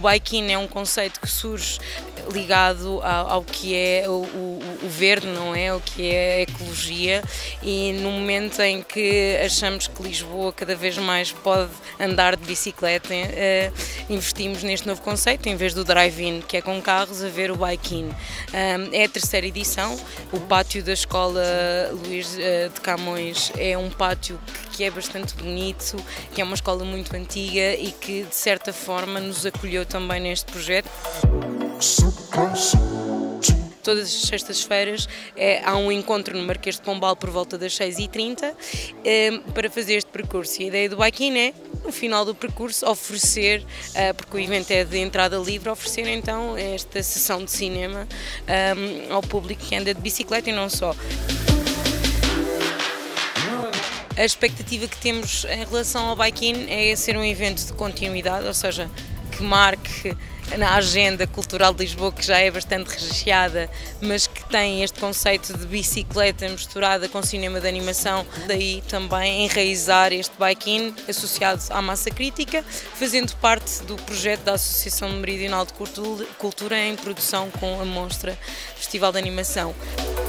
bike-in é um conceito que surge ligado ao que é o verde, não é? O que é a ecologia, e no momento em que achamos que Lisboa cada vez mais pode andar de bicicleta, investimos neste novo conceito, em vez do drive-in, que é com carros, a ver o bike-in. É a terceira edição, o pátio da Escola Luís de Camões é um pátio que é bastante bonito, que é uma escola muito antiga e que de certa forma nos acolheu também neste projeto. Todas as sextas-feiras há um encontro no Marquês de Pombal por volta das 6h30 para fazer este percurso. E a ideia do bike-in é, no final do percurso, oferecer, porque o evento é de entrada livre, oferecer então esta sessão de cinema ao público que anda de bicicleta e não só. A expectativa que temos em relação ao bike-in é ser um evento de continuidade, ou seja, que marque na agenda cultural de Lisboa, que já é bastante recheada, mas que tem este conceito de bicicleta misturada com cinema de animação, daí também enraizar este bike-in associado à massa crítica, fazendo parte do projeto da Associação Meridional de Cultura em produção com a Monstra Festival de Animação.